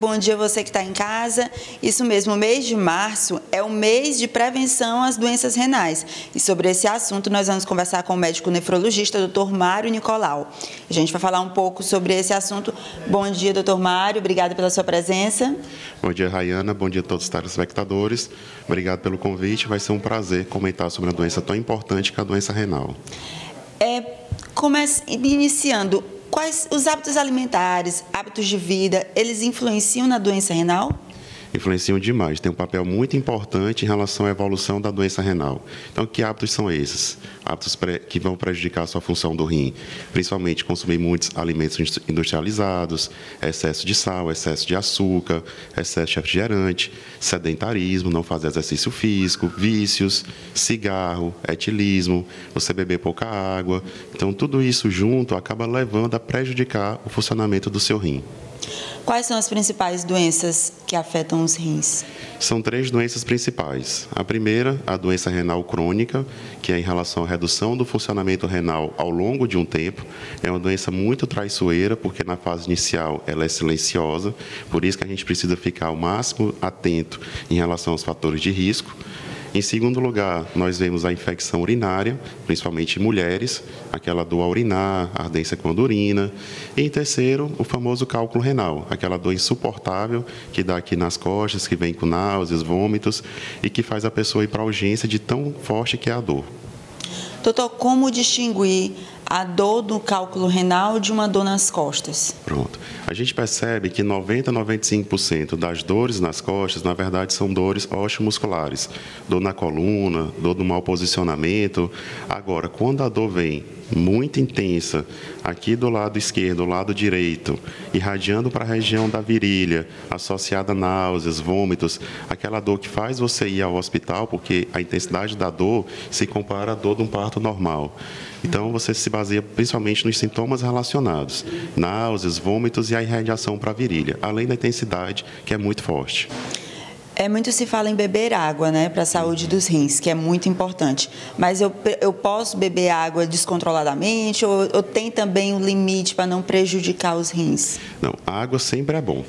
Bom dia você que está em casa. Isso mesmo, o mês de março é o mês de prevenção às doenças renais. E sobre esse assunto nós vamos conversar com o médico nefrologista, Dr. Mário Nicolau. A gente vai falar um pouco sobre esse assunto. Bom dia, Dr. Mário. Obrigada pela sua presença. Bom dia, Rayana. Bom dia a todos os telespectadores. Obrigado pelo convite. Vai ser um prazer comentar sobre uma doença tão importante que é a doença renal. Iniciando, quais os hábitos alimentares, hábitos de vida, eles influenciam na doença renal? Influenciam demais, tem um papel muito importante em relação à evolução da doença renal. Então, que hábitos são esses? Hábitos que vão prejudicar a sua função do rim, principalmente consumir muitos alimentos industrializados, excesso de sal, excesso de açúcar, excesso de refrigerante, sedentarismo, não fazer exercício físico, vícios, cigarro, etilismo, você beber pouca água. Então, tudo isso junto acaba levando a prejudicar o funcionamento do seu rim. Quais são as principais doenças que afetam os rins? São 3 doenças principais. A primeira, a doença renal crônica, que é em relação à redução do funcionamento renal ao longo de um tempo. É uma doença muito traiçoeira, porque na fase inicial ela é silenciosa, por isso que a gente precisa ficar ao máximo atento em relação aos fatores de risco. Em segundo lugar, nós vemos a infecção urinária, principalmente em mulheres, aquela dor a urinar, ardência quando urina. E em terceiro, o famoso cálculo renal, aquela dor insuportável que dá aqui nas costas, que vem com náuseas, vômitos e que faz a pessoa ir para a urgência de tão forte que é a dor. Doutor, como distinguir a dor do cálculo renal de uma dor nas costas? Pronto. A gente percebe que 90% a 95% das dores nas costas, na verdade, são dores osteomusculares. Dor na coluna, dor do mau posicionamento. Agora, quando a dor vem muito intensa, aqui do lado esquerdo, do lado direito, irradiando para a região da virilha, associada a náuseas, vômitos, aquela dor que faz você ir ao hospital, porque a intensidade da dor se compara à dor de um parto normal. Então, você se baseia principalmente nos sintomas relacionados, náuseas, vômitos e a irradiação para a virilha, além da intensidade, que é muito forte. Muito se fala em beber água, né, para a saúde dos rins, que é muito importante. Mas eu posso beber água descontroladamente ou tem também um limite para não prejudicar os rins? Não, a água sempre é bom.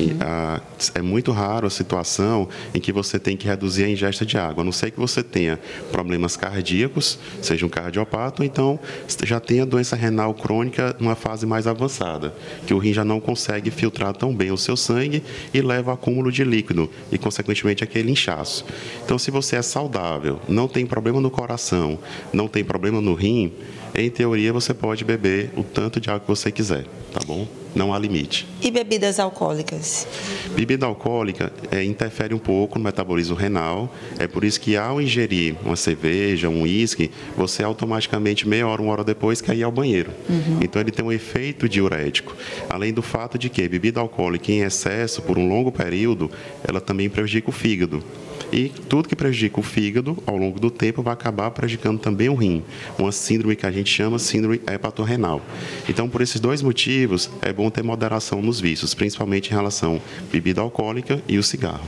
É muito raro a situação em que você tem que reduzir a ingesta de água, a não ser que você tenha problemas cardíacos, seja um cardiopata, ou então já tenha doença renal crônica numa fase mais avançada, que o rim já não consegue filtrar tão bem o seu sangue e leva ao acúmulo de líquido e, consequentemente, aquele inchaço. Então, se você é saudável, não tem problema no coração, não tem problema no rim, em teoria você pode beber o tanto de água que você quiser, tá bom? Não há limite. E bebidas alcoólicas? Bebida alcoólica interfere um pouco no metabolismo renal. É por isso que, ao ingerir uma cerveja, um uísque, você automaticamente, meia hora, 1 hora depois, quer ir ao banheiro. Então, ele tem um efeito diurético. Além do fato de que bebida alcoólica em excesso, por um longo período, ela também prejudica o fígado. E tudo que prejudica o fígado, ao longo do tempo, vai acabar prejudicando também o rim. Uma síndrome que a gente chama síndrome hepatorrenal. Então, por esses 2 motivos, é bom ter moderação nos vícios, principalmente em relação à bebida alcoólica e o cigarro.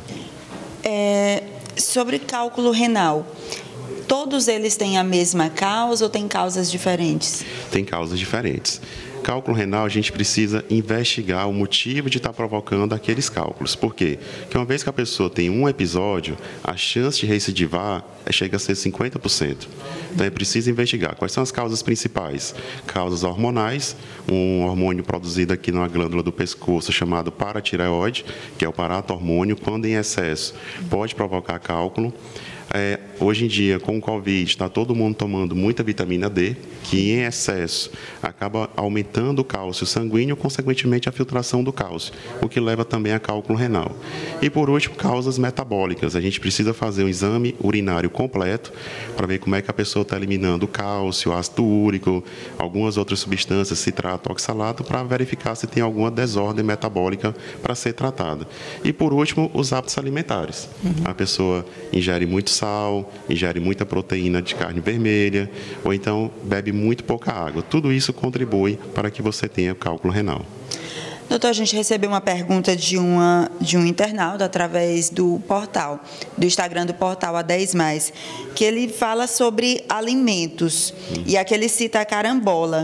Sobre cálculo renal, todos eles têm a mesma causa ou têm causas diferentes? Tem causas diferentes. Cálculo renal, a gente precisa investigar o motivo de estar provocando aqueles cálculos. Por quê? Porque uma vez que a pessoa tem um episódio, a chance de recidivar chega a ser 50%. Então, é preciso investigar. Quais são as causas principais? Causas hormonais, um hormônio produzido aqui numa glândula do pescoço chamado paratireoide, que é o paratormônio, quando em excesso, pode provocar cálculo. Hoje em dia, com o Covid, está todo mundo tomando muita vitamina D, que em excesso acaba aumentando o cálcio sanguíneo, consequentemente a filtração do cálcio, o que leva também a cálculo renal. E por último, causas metabólicas. A gente precisa fazer um exame urinário completo para ver como é que a pessoa está eliminando o cálcio, ácido úrico, algumas outras substâncias, citrato, oxalato, para verificar se tem alguma desordem metabólica para ser tratada. E por último, os hábitos alimentares. A pessoa ingere muito sal, ingere muita proteína de carne vermelha, ou então bebe muito pouca água. Tudo isso contribui para que você tenha cálculo renal. Doutor, a gente recebeu uma pergunta de um internauta através do Instagram do portal A10+, que ele fala sobre alimentos, e aqui ele cita a carambola.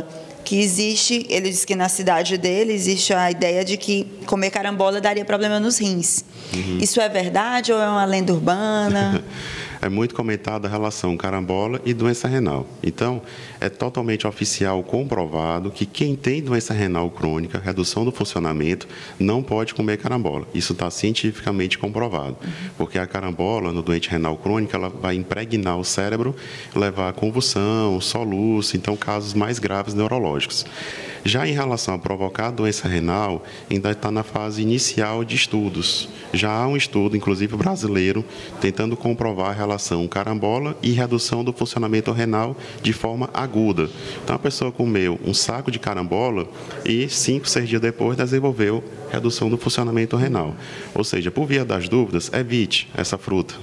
que existe, ele diz que na cidade dele existe a ideia de que comer carambola daria problema nos rins. Isso é verdade ou é uma lenda urbana? É muito comentada a relação carambola e doença renal. Então, é totalmente oficial, comprovado, que quem tem doença renal crônica, redução do funcionamento, não pode comer carambola. Isso está cientificamente comprovado. Porque a carambola, no doente renal crônico, ela vai impregnar o cérebro, levar a convulsão, soluço, então casos mais graves neurológicos. Já em relação a provocar doença renal, ainda está na fase inicial de estudos. Já há um estudo, inclusive brasileiro, tentando comprovar a relação carambola e redução do funcionamento renal de forma aguda. Então, a pessoa comeu um saco de carambola e 5, 6 dias depois desenvolveu redução do funcionamento renal. Ou seja, por via das dúvidas, evite essa fruta.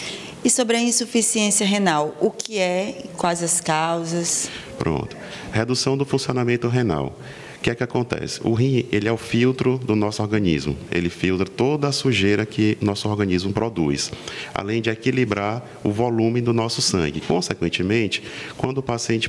E sobre a insuficiência renal, o que é? Quais as causas? Pronto. Redução do funcionamento renal. O que é que acontece? O rim, ele é o filtro do nosso organismo. Ele filtra toda a sujeira que nosso organismo produz, além de equilibrar o volume do nosso sangue. Consequentemente, quando o paciente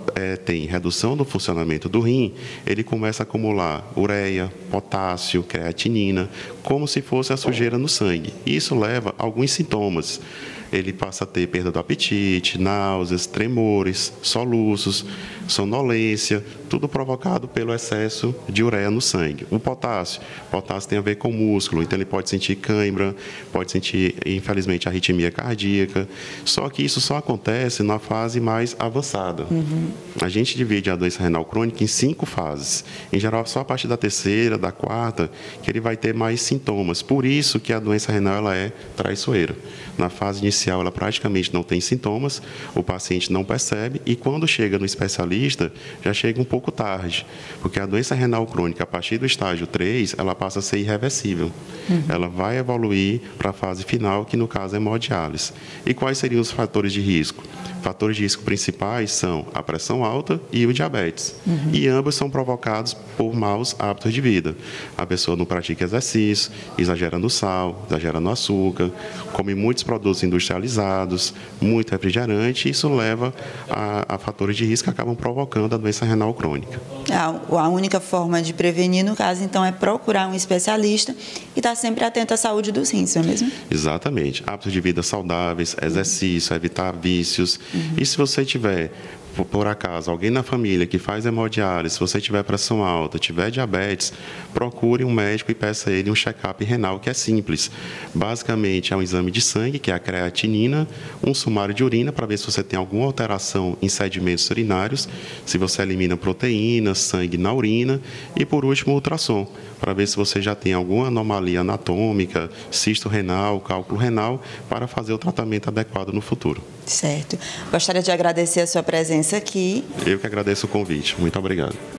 tem redução do funcionamento do rim, ele começa a acumular ureia, potássio, creatinina, como se fosse a sujeira no sangue. Isso leva a alguns sintomas. Ele passa a ter perda do apetite, náuseas, tremores, soluços, sonolência, tudo provocado pelo excesso de ureia no sangue. O potássio tem a ver com músculo, então ele pode sentir cãibra, pode sentir, infelizmente, arritmia cardíaca, só que isso só acontece na fase mais avançada. A gente divide a doença renal crônica em 5 fases. Em geral, só a partir da 3ª, da 4ª, que ele vai ter mais sintomas. Por isso que a doença renal ela é traiçoeira. Na fase inicial, ela praticamente não tem sintomas, o paciente não percebe e quando chega no especialista, já chega um pouco tarde, porque a doença renal crônica, a partir do estágio 3, ela passa a ser irreversível. Ela vai evoluir para a fase final, que no caso é hemodiálise. E quais seriam os fatores de risco? Fatores de risco principais são a pressão alta e o diabetes. E ambos são provocados por maus hábitos de vida. A pessoa não pratica exercício, exagera no sal, exagera no açúcar, come muitos produtos industrializados, muito refrigerante, e isso leva a fatores de risco que acabam provocando a doença renal crônica. A única forma de prevenir, no caso, então, é procurar um especialista e estar sempre atento à saúde dos rins, não é mesmo? Exatamente. Hábitos de vida saudáveis, exercício, evitar vícios. E se você tiver, por acaso, alguém na família que faz hemodiálise, se você tiver pressão alta, tiver diabetes, procure um médico e peça a ele um check-up renal, que é simples. Basicamente, é um exame de sangue, que é a creatinina, um sumário de urina, para ver se você tem alguma alteração em sedimentos urinários, se você elimina proteínas, sangue na urina, e, por último, o ultrassom, para ver se você já tem alguma anomalia anatômica, cisto renal, cálculo renal, para fazer o tratamento adequado no futuro. Certo. Gostaria de agradecer a sua presença aqui. Eu que agradeço o convite. Muito obrigado.